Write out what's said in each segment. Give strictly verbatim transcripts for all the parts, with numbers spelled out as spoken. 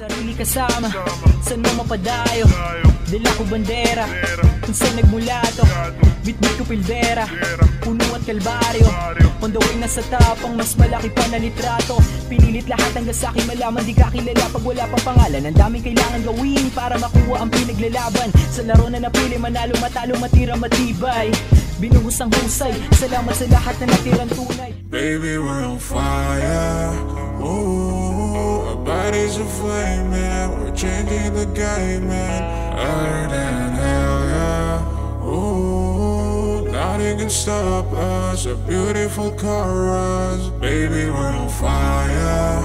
Sarili kasama, saan mo mapadayo? Dala ko bandera, kung saan nagmula to. Bit-bit ko pildera, puno at kalbaryo. On the way na sa tapang, mas malaki pa na litrato. Pinilit lahat hanggang sa'kin malaman, di kakilala pag wala pang pangalan. Ang daming kailangan gawin para makuha ang pinaglalaban. Sa laro na napili, manalo, matalo, matira, matibay. Binuhos ang husay, salamat sa lahat na natirang tunay. Baby, we're on fire. Ooh, our bodies are flaming. We're changing the game, man. Hotter than hell, yeah. Ooh, nothing can stop us. A beautiful chorus. Baby, we're on fire.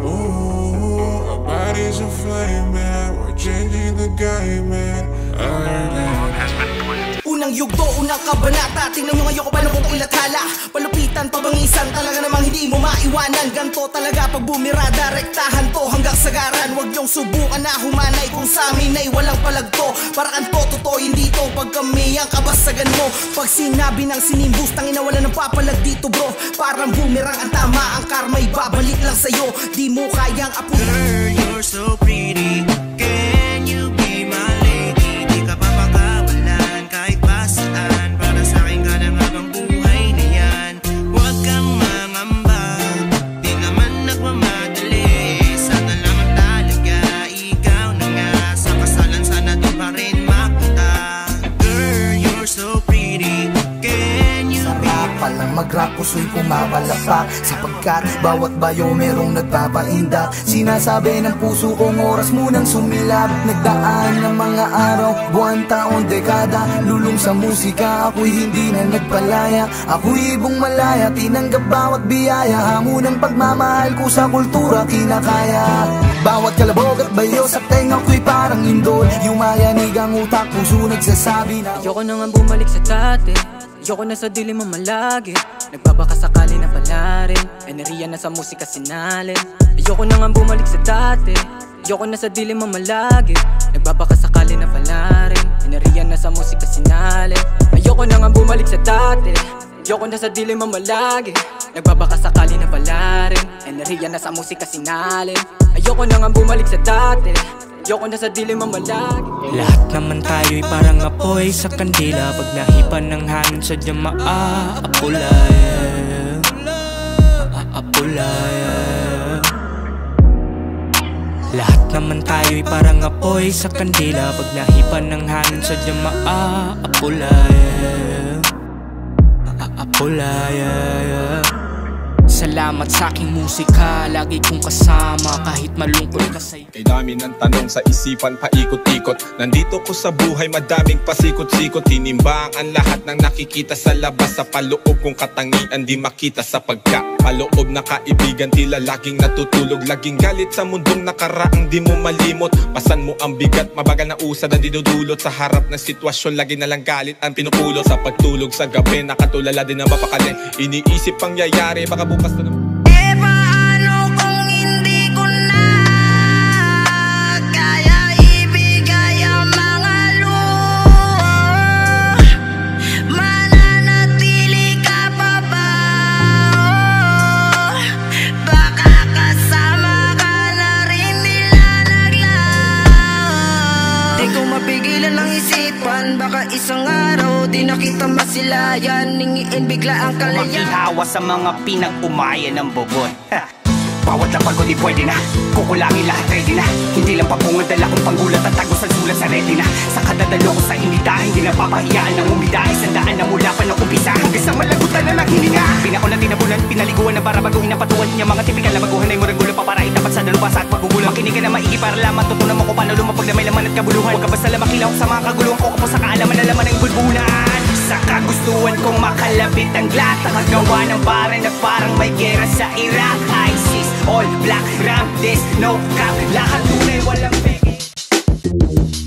Ooh, our bodies are flaming. We're changing the game, man. Hotter than unang yugto, unang kabanata. Tingnan nyo ngayon ko paano kong ilathala. Palupitan, pabangisan, talaga namang hindi mo maiwanan. Ganto talaga pag bumirada, rektahan to hanggang sagaran. Huwag nyong subukan na humanay kung sa amin ay walang palagto. Para kan to, totoo hindi to pag kami ang kabasagan mo. Pag sinabi ng sinimbus, tangina wala nang papalag dito bro. Parang bumirang ang tama, ang karma'y babalik lang sa'yo. Di mo kayang apunin. Girl, you're so pretty. Can you be my lady? Di ka papakawalan kahit saan, para sa'kin ka lang habang buhay na yan. Huwag kang mangamba, di naman nagmamadali. Sana naman talaga, ikaw na nga. Sa kasalan sana doon pa rin mapunta. Girl, you're so pretty. Can you be sarap palang mag-rap, puso'y pumapalapak. Sapagkat bawat bayo merong nagpapaindak. Sinasabi ng puso kong oras munang sumilap. Nagdaan ng mga araw, buwan, taon, dekada. Lulong sa musika, ako'y hindi na nagpalaya. Ako'y ibong malaya, tinanggap bawat biyaya. Hamon ng pagmamahal ko sa kultura, kinakaya. Bawat kalabog at bayo sa tenga ko'y parang indol. Yung mayanig ang utak, puso nagsasabi na ayoko na nga bumalik sa dati. Ayoko na sa dilim mo malagi. Nagbabaka sakali na pala rin. Enerhiya na sa musika sinalin. Ayoko na nga bumalik sa dati. Ayoko na sa dilim mo malagi. Nagbabaka sakali na pala rin. Enerhiya na sa musika sinalin. Ayoko na nga bumalik sa dati. Ayoko na sa dilim mo malagi. Nagbabaka sakali na pala rin. Enerhiya na sa musika sinalin. Ayoko na nga bumalik sa dati. Ayoko na sa dilim mo malagi. Lahat naman tayo'y parang apoy sa kandila. Pag nahipan ng hangin sadyang maaapulay. Maaapulay. Lahat naman tayo'y parang apoy sa kandila. Pag nahipan ng hangin sadyang maaapulay. Maaapulay. Salamat sa aking musika, lagi kong kasama kahit malungkot kasi. Kay dami ng tanong sa isipan, paikot-ikot. Nandito ko sa buhay, madaming pasikot-sikot. Tinimbang ang lahat ng nakikita sa labas. Sa paloob kong katangian, di makita sa pagkapaloob na kaibigan. Tila laging natutulog, laging galit sa mundong nakaraang di mo malimot. Pasan mo ang bigat, mabagal na usad ang dinudulot. Sa harap ng sitwasyon, lagi na lang galit ang pinupulot. Sa pagtulog sa gabi, nakatulala din ang mapakali. Iniisip ang yayari, baka bukas na naman. Eh paano kung hindi ko na kaya ibigay ang mga luha? Mananatili ka pa ba? Baka kasama ka na rin nila naglaho. Di ko mapigilan ang isipan, baka isang araw di nakita masilayan. Ningiin bigla ang kalayaan. Makihawa sa mga pinag-umaya ng bobot. Bawat lapag ko di pwede na, kukulangin lahat ready na. Hindi lang papungan, dala kong panggulat at tagos ang sulat sa retina. Sa kadadalo ko sa imita, hindi lang papahiyaan ng umidahe. Sandaan na mula pa ng umpisa hanggang sa malagutan na ng hininga. Pinako na tinabunan, pinaliguan na para baguhin ang patuwan niya. Mga tipikal na baguhan ay murang gulo pa para itapat sa dalubasa at paggugulang. Makinig ka na maigi para lamang tutunan mo kung paano lumapag na may laman at kabuluhan. Huwag ka basta lang makilaw sa mga kaguluhan ko kapos sa kaalaman na laman ng bulbunan. Sa kagustuhan kong makalapit ang glata, kagawa ng bare na parang may gera sa Iraq. ISIS, all black, ram this, no cap, lahat tunay walang peke.